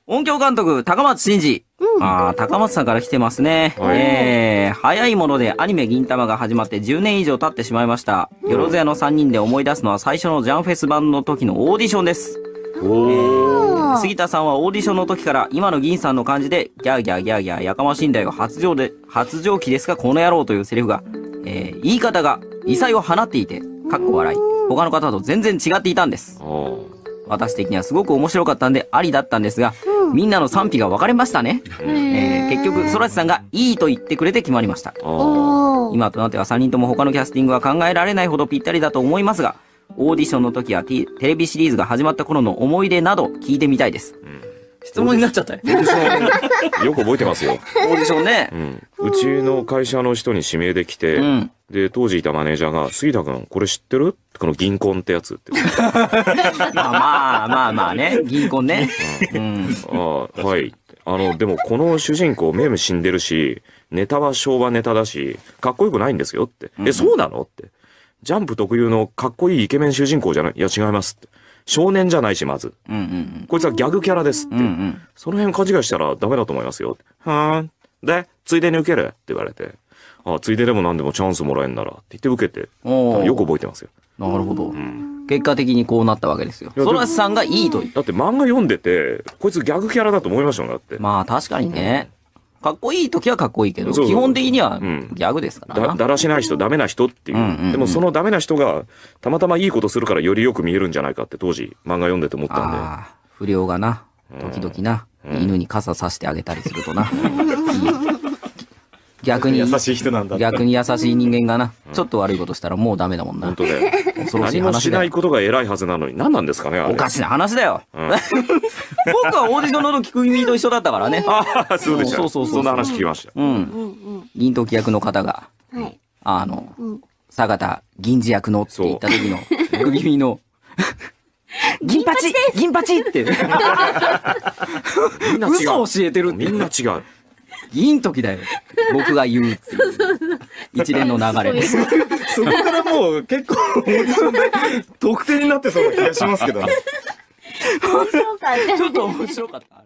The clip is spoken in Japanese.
音響監督、高松真嗣。高松さんから来てますね。早いものでアニメ銀魂が始まって10年以上経ってしまいました。よろずやの3人で思い出すのは最初のジャンフェス版の時のオーディションです。杉田さんはオーディションの時から今の銀さんの感じで、ギャーギャーギャーギャーやかましいんだよ、発情期ですかこの野郎というセリフが、言い方が異彩を放っていて、かっこ笑い。他の方と全然違っていたんです。私的にはすごく面白かったんでありだったんですが、みんなの賛否が分かれましたね。結局、ソラチさんがいいと言ってくれて決まりました。今となっては3人とも他のキャスティングは考えられないほどぴったりだと思いますが、オーディションの時やテレビシリーズが始まった頃の思い出など聞いてみたいです。質問になっちゃったよ。 よく覚えてますよ。 オーディションね。 うちの会社の人に指名できて、で、当時いたマネージャーが、杉田君、これ知ってるこの銀婚ってやつって。 まあね、銀婚ね。 はい。でもこの主人公、メム死んでるし、ネタは昭和ネタだし、かっこよくないんですよって。そうなのって。ジャンプ特有のかっこいいイケメン主人公じゃない？いや、違いますって。少年じゃないし、まず。こいつはギャグキャラですって。その辺勘違いしたらダメだと思いますよ。で、ついでに受けるって言われて。ついででも何でもチャンスもらえんならって言って受けて。よく覚えてますよ。 なるほど。結果的にこうなったわけですよ。ソラチさんがいいと言って。 だって漫画読んでて、こいつギャグキャラだと思いましたもん、だって。 まあ確かにね。かっこいい時はかっこいいけど、基本的にはギャグですからな。 だらしない人、ダメな人っていう。でもそのダメな人が、たまたまいいことするからよりよく見えるんじゃないかって当時漫画読んでて思ったんで。 不良がな、時々な、犬に傘さしてあげたりするとな。逆に優しい人なんだ。逆に優しい人間がな、ちょっと悪いことしたらもうダメだもんな。 本当だよ。何もしないことが偉いはずなのに何なんですかね、あれ。 おかしな話だよ。僕はオーディションの時君と一緒だったからね。 そうでした。そんな話聞きました。 銀時役の方が、坂田銀次役のって言った時の、首君の、銀八銀八って。嘘を教えてるって。 みんな違う。 銀時だよ。僕が言うっていう。一連の流れです。 そこからもう結構オーディションで得点になってそうな気がしますけどね。 ちょっと面白かった。